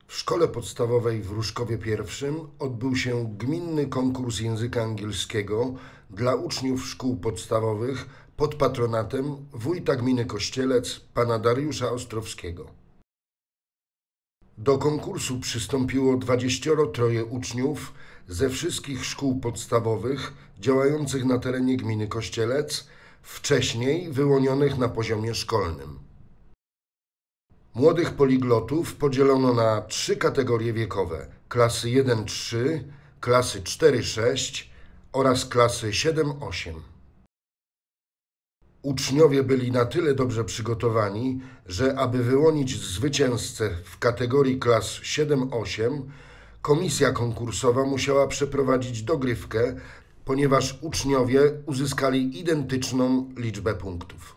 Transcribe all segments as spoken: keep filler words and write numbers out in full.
W szkole podstawowej w Ruszkowie I odbył się gminny konkurs języka angielskiego dla uczniów szkół podstawowych pod patronatem wójta gminy Kościelec, pana Dariusza Ostrowskiego. Do konkursu przystąpiło dwadzieścioro troje uczniów ze wszystkich szkół podstawowych działających na terenie gminy Kościelec, wcześniej wyłonionych na poziomie szkolnym. Młodych poliglotów podzielono na trzy kategorie wiekowe: klasy jeden trzy, klasy cztery sześć oraz klasy siedem osiem. Uczniowie byli na tyle dobrze przygotowani, że aby wyłonić zwycięzcę w kategorii klas siedem osiem, komisja konkursowa musiała przeprowadzić dogrywkę, ponieważ uczniowie uzyskali identyczną liczbę punktów.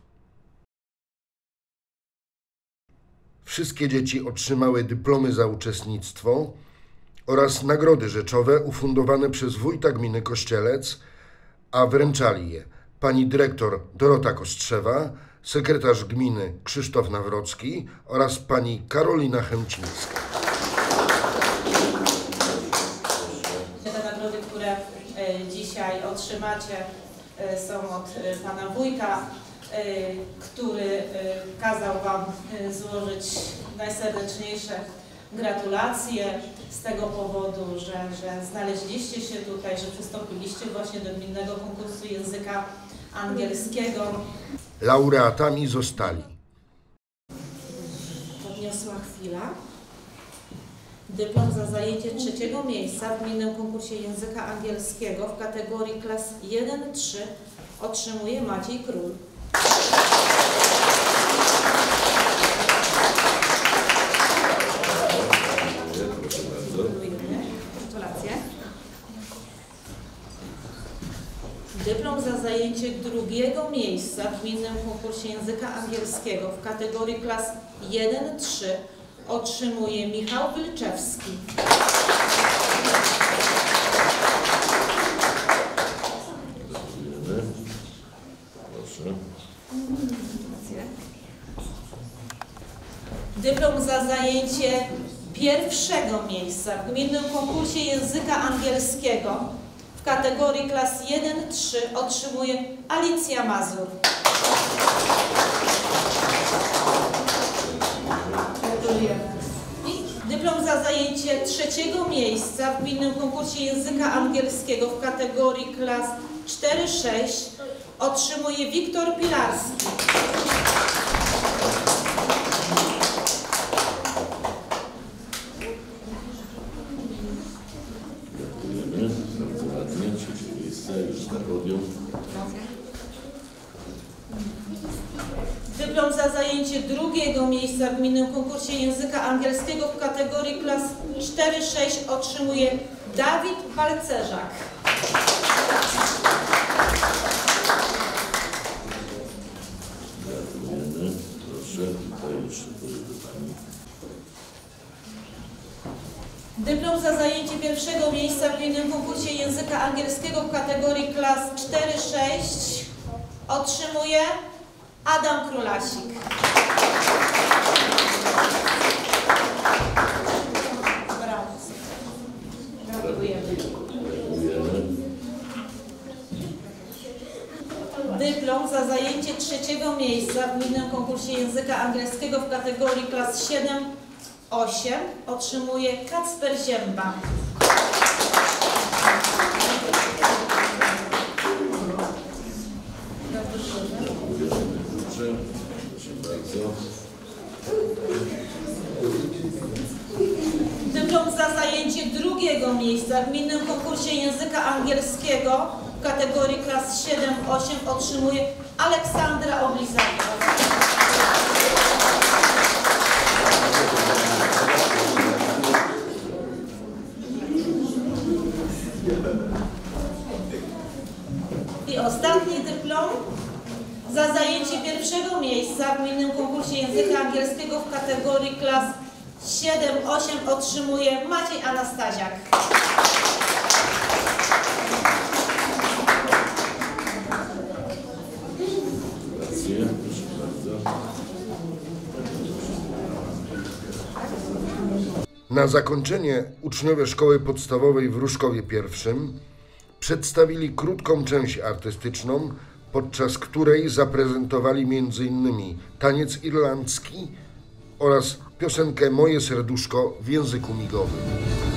Wszystkie dzieci otrzymały dyplomy za uczestnictwo oraz nagrody rzeczowe ufundowane przez wójta gminy Kościelec, a wręczali je pani dyrektor Dorota Kostrzewa, sekretarz gminy Krzysztof Nawrocki oraz pani Karolina Chęcińska. Te nagrody, które dzisiaj otrzymacie, są od pana wójta, który kazał wam złożyć najserdeczniejsze gratulacje z tego powodu, że, że znaleźliście się tutaj, że przystąpiliście właśnie do gminnego konkursu języka angielskiego. Laureatami zostali Podniosła chwila. Dyplom za zajęcie trzeciego miejsca w gminnym konkursie języka angielskiego w kategorii klas jeden trzy otrzymuje Maciej Król. Gratulacje. Dyplom za zajęcie drugiego miejsca w gminnym konkursie języka angielskiego w kategorii klas jeden trzy otrzymuje Michał Wilczewski. Proszę. Dyplom za zajęcie pierwszego miejsca w gminnym konkursie języka angielskiego w kategorii klas jeden trzy otrzymuje Alicja Mazur. Gratulujemy. I dyplom za zajęcie trzeciego miejsca w gminnym konkursie języka angielskiego w kategorii klas cztery sześć otrzymuje Wiktor Pilarski. Gratulujemy. Bardzo ładnie. Trzecie miejsce już na podium. Dyplom za zajęcie drugiego miejsca w gminnym konkursie języka angielskiego w kategorii klas cztery sześć otrzymuje Dawid Balcerzak. Gratulujemy. Proszę, tutaj jeszcze do pani. Dyplom za zajęcie pierwszego miejsca w gminnym konkursie języka angielskiego w kategorii klas cztery sześć otrzymuje Adam Królasik. Brawo. Gratulujemy. Gratulujemy. Dyplom za zajęcie trzeciego miejsca w gminnym konkursie języka angielskiego w kategorii klas siedem osiem otrzymuje Kacper Zięba. Proszę, proszę bardzo. Dyplom za zajęcie drugiego miejsca w gminnym konkursie języka angielskiego w kategorii klas siedem osiem otrzymuje Aleksandra Oblizaka. I ostatni dyplom za zajęcie pierwszego miejsca w gminnym konkursie języka angielskiego w kategorii klas siedem osiem otrzymuje Maciej Anastaziak. Gratulacje. Proszę bardzo. Na zakończenie uczniowie szkoły podstawowej w Ruszkowie Pierwszym przedstawili krótką część artystyczną, podczas której zaprezentowali między innymi taniec irlandzki oraz piosenkę Moje serduszko w języku migowym.